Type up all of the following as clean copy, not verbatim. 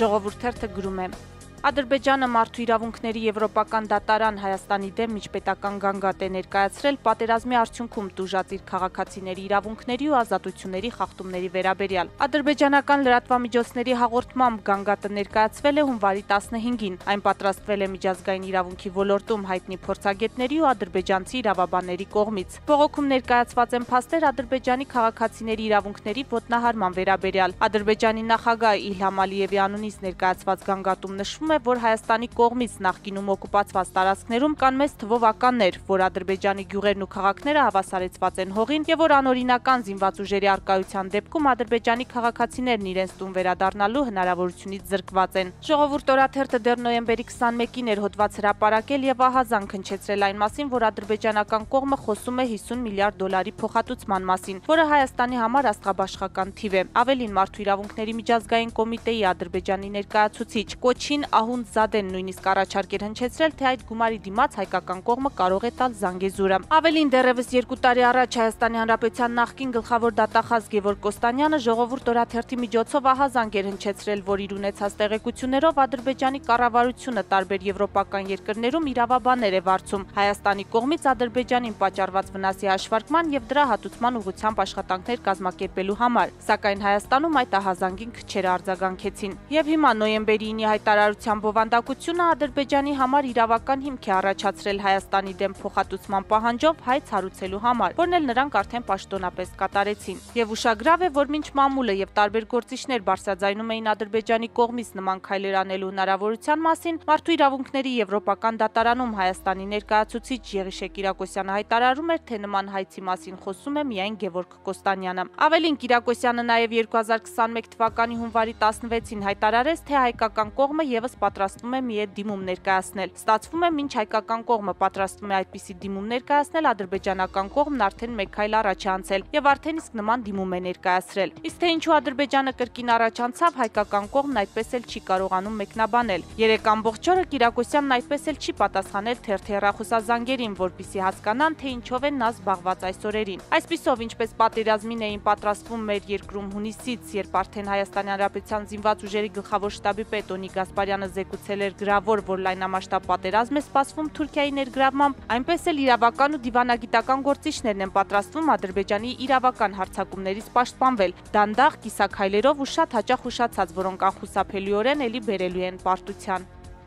Ժողովուրդ թերթը գրում է. Ադրբեջանը մարդու իրավունքների եվրոպական դատարան Հայաստանի դեմ միջպետական գանգատ է ներկայացրել պատերազմի արդյունքում տուժած իր քաղաքացիների իրավունքների ու ազատությունների խախտումների վերաբերյալ։ Ադրբեջանական լրատվամիջոցների հաղորդմամբ գանգատը ներկայացվել է հունվարի 15-ին։ Այն պատրաստվել է միջազգային իրավունքի ոլորտում հայտնի փորձագետների ու ադրբեջանցի իրավաբանների կողմից։ Բողոքում ներկայացված են փաստեր Ադրբեջանի քաղաքացիների իրավունքների ոտնահարման վերաբերյալ։ Ադրբեջանի նախագահ Իլհամ Ալիևի անունից ներկայացված գանգատում նշվում է, որ Հայաստանի կողմից նախկինում օկուպացված տարածքներում կան մեծ թվով ականներ, որ Ադրբեջանի գյուղերն ու քաղաքները հավասարեցված են հողին եւ որ անօրինական զինված ուժերի առկայության դեպքում Ադրբեջանի քաղաքացիներն իրենց տուն վերադառնալու հնարավորությունից զրկված են։ Ժողովուրդ օրաթերթը դեռ նոյեմբերի 21-ին էր հոդված հրապարակել եւ ահազանգ հնչեցրել այն մասին, որ ադրբեջանական կողմը խոսում է 50 միլիարդ դոլարի փոխհատուցման մասին, որը Հայաստանի համար աստղաբաշխական թիվ է։ Ավելին, Մարդու իրավունքների միջազգային կոմիտեի Ադրբեջանի ներկայացուցիչ Կոչին Ահունդզադեն նույնիսկ առաջարկ էր հնչեցրել, թե այդ գումարի դիմաց հայկական կողմը կարող է տալ Զանգեզուրը։ Ավելին, դեռևս 2 տարի առաջ Հայաստանի Հանրապետության նախկին գլխավոր դատախազ Գևորգ Կոստանյանը Ժողովուրդ օրաթերթի միջոցով ահազանգ էր հնչեցրել, որ իր ունեցած տեղեկություններով Ադրբեջանի կառավարությունը տարբեր եվրոպական երկրներում իրավաբաններ է վարձում Հայաստանի կողմից Ադրբեջանին պատճառված վնասի հաշվարկման եւ դրա հատուցման ուղղությամբ աշխատանքներ կազմակերպելու համար, սակայն Հայաստանում այդ ահազանգին քչերը արձագանքեցին։ Եվ հիմա նոյեմբերի 9-ի հայտարարության բովանդակությունը Ադրբեջանի համար իրավական հիմք է առաջացրել Հայաստանի դեմ փոխհատուցման պահանջով հայց հարուցելու համար, որն էլ նրանք արդեն պաշտոնապես կատարեցին։ Եվ ուշագրավ է, որ մինչ մամուլը եւ տարբեր գործիչներ բարձրաձայնում էին Ադրբեջանի կողմից նման քայլեր անելու հնարավորության մասին, Մարդու իրավունքների եվրոպական դատարանում Հայաստանի ներկայացուցիչ Եղիշե Կիրակոսյանը հայտարարում էր, թե նման հայցի մասին խոսում է միայն Գևորգ Կոստանյանը։ Ավելին, Կիրակոսյանը նաեւ 2021 թվականի հունվարի 16-ին հայտարարեց, թե հայկական կողմը եւս պատրաստվում է մի այդ դիմում ներկայացնել։ Ստացվում է, մինչ հայկական կողմը պատրաստվում է այդպիսի դիմում ներկայացնել, ադրբեջանական կողմն արդեն մեկ քայլ առաջ է անցել եւ արդեն իսկ նման դիմում է ներկայացրել։ Իսկ թե ինչու Ադրբեջանը կրկին առաջ անցավ, հայկական կողմն այդպես էլ չի կարողանում մեկնաբանել։ 3 ամբողջ օրը Կիրակոսյանն այդպես էլ չի պատասխանել թերթի հեռախոսազանգերին, որպեսզի հասկանան, թե ինչով են նա զբաղված այս օրերին։ Այսպիսով, ինչպես պատերազմին էին պատրաստվում մեր երկրում հունիսից, երբ արդեն Հայաստանի Հանրապետության զինված ուժերի գլխավոր շտաբի պետ Օնիկ Գասպարյանը զեկուցել էր գրավոր, որ լայնամասշտաբ պատերազմ է սպասվում Թուրքիայի ներգրավմամբ, այնպես էլ իրավական ու դիվանագիտական գործիչներն են պատրաստվում Ադրբեջանի իրավական հարձակումներից պաշտպանվել, դանդաղ կիսաքայլերով ու շատ հաճախ ուշացած, որոնք անխուսափելիորեն էլի բերելու են պարտության։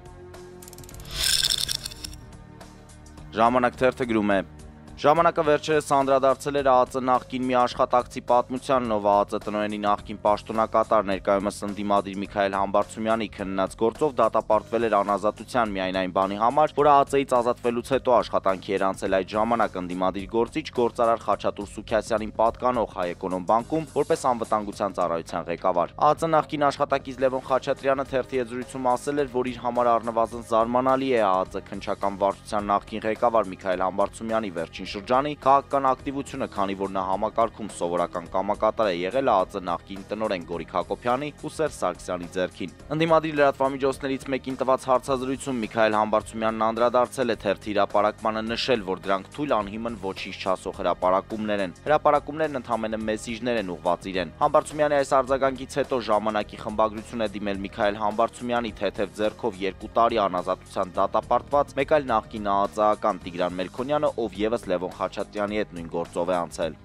Ժամանակ թերթը գրում է. Ժամանակը վերջերս անդրադարձել էր ԱԱԾ նախկին մի աշխատակցի պատմությանն, ով ԱԱԾ տնօրենի նախկին պաշտոնակատար ներկայումս ընդդիմադիր Միքայել Համբարձումյանի քննած գործով դատապարտվել էր անազատության միայն այն բանի համար, որ ԱԱԾ-ից ազատվելուց հետո աշխատանքի էր անցել այդ ժամանակ ընդդիմադիր գործիչ գործարար Խաչատուր Սուքիասյանին պատկանող Հայէկոնոմբանկում որպես անվտանգության ծառայության ղեկավար։ ԱԱԾ նախկին աշխատակից Լևոն Խաչատրյանը թերթի եզրույցում ասել էր, որ իր համար առնվազն զարմանալի է ԱԱԾ քննչական վարչության նախկին ղեկավար Միքայել Համբարձումյանի վերջին շրջանի քաղաքական ակտիվությունը, քանի որ նա համակարգում սովորական կամակատար է եղել ԱԱԾ նախկին տնօրեն Գորիկ Հակոբյանի ու Սերժ Սարգսյանի ձեռքին։ Ընդդիմադիր լրատվամիջոցներից մեկին տված հարցազրույցում Միքայել Համբարձումյանն անդրադարձել է թերթի հրապարակմանը, նշել, որ դրանք թույլ անհիմն ոչինչ չասող հրապարակումներ են։ Հրապարակումներն ընդհանրապես մեսիջներ են ուղղված իրեն։ Համբարձումյանի այս արձագանքից հետո ժամանակի խմբագրություն է դիմել Միքայել Համբարձումյանի թեթև ձեռքով 2 տարի անազատության դատապարտված մեկ այլ նախկին ԱԱԾ-ական Տիգրան Մելքոնյանը, ով եւս Լևոն Խաչատրյանի հետ նույն գործով է անցել։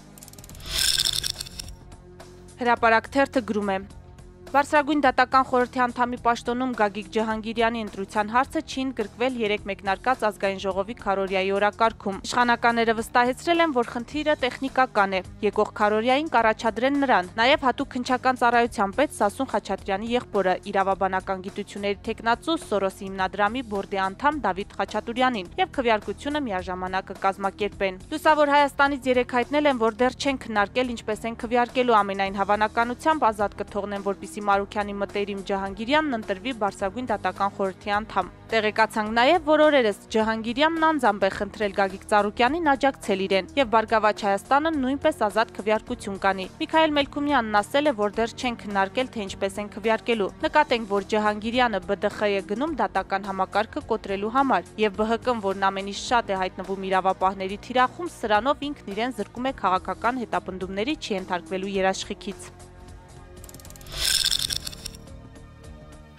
Հրապարակ թերթը գրում է. Բարձրագույն դատական խորհրդի անդամի պաշտոնում Գագիկ Ջհանգիրյանի ընտրության հարցը չի ընդգրկվել 3 մեկնարկած ազգային ժողովի քարոզիայի օրակարգում։ Իշխանականները վստահեցրել են, որ խնդիրը տեխնիկական է։ Եկող քարոզիային կառաջադրեն նրան, նաև հատուկ քննչական ծառայության պետ Սասուն Խաչատրյանի եղբորը, իրավաբանական գիտությունների թեկնածու Սորոսի հիմնադրամի բորդի անդամ Դավիթ Խաչատուրյանին եւ քվեարկությունը միաժամանակ կազմակերպեն։ Լուսավոր Հայաստանից 3 հայտնել են, որ դեռ չեն քննարկել ինչպես են քվեարկելու, ամենայն հավանականությամբ ազատ կթողնեն, որպեսզի Մարուքյանի մտերիմ Ջհանգիրյանն ընտրվի բարձրագույն դատական խորհրդի անդամ։ Տեղեկացանք նաև, որ օրերս Ջհանգիրյանն անձամբ է խնդրել Գագիկ Ծառուկյանին աջակցել իրեն, եւ Բարգավաճ Հայաստանը նույնպես ազատ քվեարկություն կանի։ Միքայել Մելքումյանն ասել է, որ դեռ չեն քննարկել, թե ինչպես են քվեարկելու։ Նկատենք, որ Ջհանգիրյանը ԲԴԽ է գնում դատական համակարգը կոտրելու համար, եւ ԲՀԿ-ն, որն ամենից շատ է հայտնվում իրավապահների թիրախում, սրանով ինքն իրեն զրկում է քաղաքական հետապնդումների չի ենթարկվելու երաշխիքից։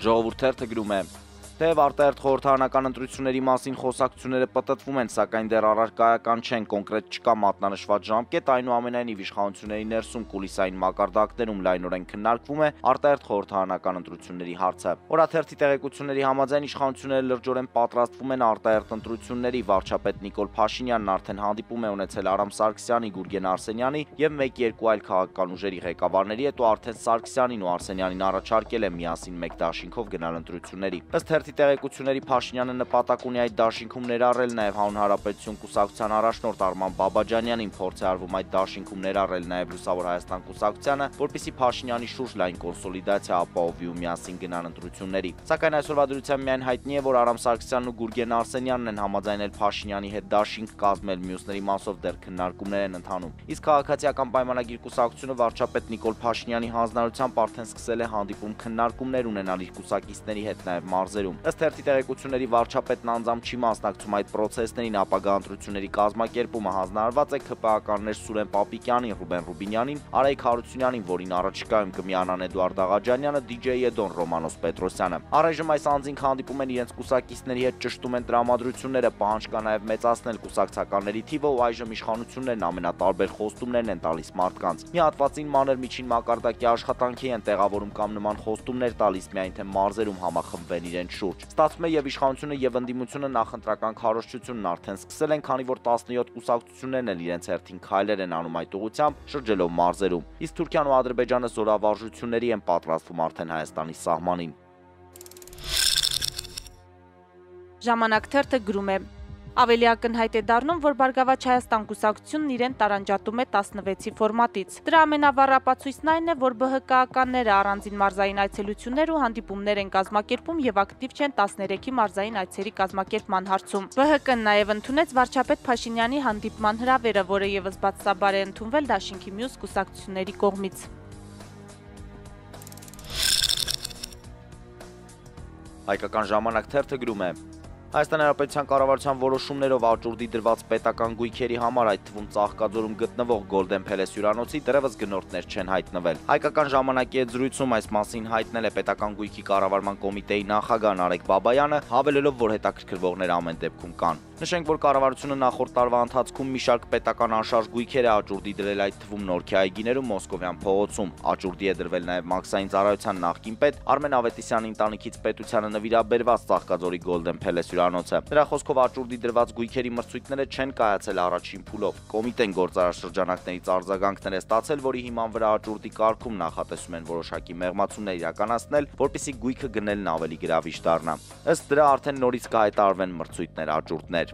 Ժողովուրդ թերթը գրում է. Թեև արտահերթ խորհրդարանական ընտրությունների մասին խոսակցությունները պտտվում են, սակայն դեռ առարկայական չեն, կոնկրետ չկա մատնանշված ժամկետ, այնուամենայնիվ իշխանությունների ներսում կուլիսային մակարդակներում լայնորեն քննարկվում է արտահերթ խորհրդարանական ընտրությունների հարցը։ Օրաթերթի տեղեկությունների համաձայն իշխանությունները լրջորեն պատրաստվում են արտահերթ ընտրությունների, վարչապետ Նիկոլ Փաշինյանն արդեն հանդիպում է ունեցել Արամ Սարգսյանի, Գուրգեն Արսենյանի եւ 1-2 այլ քաղաքական ուժերի ղեկավարների հետ ու արդեն Սարգսյանին ու Արսենյանին առաջարկել է միասին մեկ դաշինքով գնալ ընտրությունների։ Ըստ տեղեկությունների Փաշինյանը նպատակ ունի այդ դաշինքում ներառել նաև Հանուն Հանրապետություն կուսակցության առաջնորդ Արման Բաբաջանյանին, փորձ է արվում այդ դաշինքում ներառել նաև Լուսավոր Հայաստան կուսակցությանը, որպեսզի Փաշինյանի շուրջ լայն կոնսոլիդացիա ապահովի ու միասին գնան ընտրությունների։ Սակայն այսօրվա դրությամբ միայն հայտնի է, որ Արամ Սարգսյանն ու Գուրգեն Արսենյանն են համաձայնել Փաշինյանի հետ դաշինք կազմել, մյուսների մասով դեռ քննարկումներ են ընթանում։ Իսկ քաղաքացիական պայմանագիր կուսակցությունը վարչապետ Նիկոլ Փաշինյանի հանձնարարությամբ արդեն սկսել է հանդիպում քննարկումներ ունենալ իր կուսակիցների հետ նաև մարզերում։ Ըստ թերթի տեղեկությունների վարչապետն անձամբ չի մասնակցում այդ պրոցեսներին, ապագա ընտրությունների կազմակերպումը հանձնարարված է ՔՊԱ-ականներ Սուրեն Պապիկյանին, Ռուբեն Ռուբինյանին, Արայիկ Հարությունյանին, որին առաջիկայում կմիանան Էդուարդ Աղաջանյանը, DJ Էդոն Ռոմանոս Պետրոսյանը։ Առայժմ այս անձինք հանդիպում են իրենց կուսակիցների հետ, ճշտում են տրամադրությունները, պահանջ կա նաև մեծացնել կուսակցականների թիվը ու այժմ իշխանություններն ամենատարբեր խոստումներն են տալիս մարդկանց։ Մի հատվածին մանր միջին մակարդակի աշխատանքի են տեղավորում կամ նման խոստումներ տալիս, միայն թե մարզերում համախմբվեն իրենց շուրջ։ Ստացվում է եւ իշխանությունը եւ ընդդիմությունը նախընտրական քարոզչությունն արդեն սկսել են, քանի որ 17 կուսակցություններն էլ իրենց հերթին քայլեր են անում այդ ուղղությամբ, շրջելով մարզերում։ Իսկ Թուրքիան ու Ադրբեջանը զորավարժությունների են պատրաստվում արդեն Հայաստանի սահմանին։ Ժամանակ թերթը գրում է. Ավելի ակնհայտ է դառնում, որ Բարգավաճ Հայաստան կուսակցությունն իրեն տարանջատում է 16-ի ֆորմատից։ Դրա ամենավառ ապացույցն այն է, որ ԲՀԿ-ականները առանձին մարզային այցելություններ ու հանդիպումներ են կազմակերպում եւ ակտիվ չեն 13-ի մարզային այցերի կազմակերպման հարցում։ ԲՀԿ-ն նաեւ ընդունեց վարչապետ Փաշինյանի հանդիպման հրավերը, որը եւս բացասաբար է ընդունվել դաշինքի մյուս կուսակցությունների կողմից։ Հայկական ժամանակ թերթը գրում է. Հայաստանի Հանրապետության կառավարության որոշումներով աճուրդի դրված պետական գույքերի համար, այդ թվում Ծաղկաձորում գտնվող Գոլդեն Փելես հյուրանոցի դեռևս գնորդներ չեն հայտնվել։ Հայկական ժամանակի հետ զրույցում այս մասին հայտնել է պետական գույքի կառավարման կոմիտեի նախագահ Նարեկ Բաբայանը, հավելելով, որ հետաքրքրվողներ ամեն դեպքում կան։ Նշենք, որ կառավարությունը նախորդ տարվա ընթացքում մի շարք պետական անշարժ գույքեր է աճուրդի դրել, այդ թվում Նորքի այգիներում, Մոսկովյան փողոցում։ Աճուրդի է դրվել նաև Մաքսային ծառայության նախկին պետ Արմեն Ավետիսյանի ընտանիքից պետությանը նվիրաբերված Ծաղկաձորի Գոլդեն Փելես հյուրանոցը։ Նրա խոսքով աճուրդի դրված գույքերի մրցույթները չեն կայացել առաջին փուլով։ Կոմիտեն գործարար շրջանակներից արձագանքներ է ստացել, որի հիման վրա աճուրդի կարգում նախատեսում են որոշակի մեղմացումներ իրականացնել, որպեսզի գույքը գնելն ավելի գրավիչ դառնա։ Ըստ դրա արդեն նորից կհայտարարվեն մրցույթներ, աճուրդներ։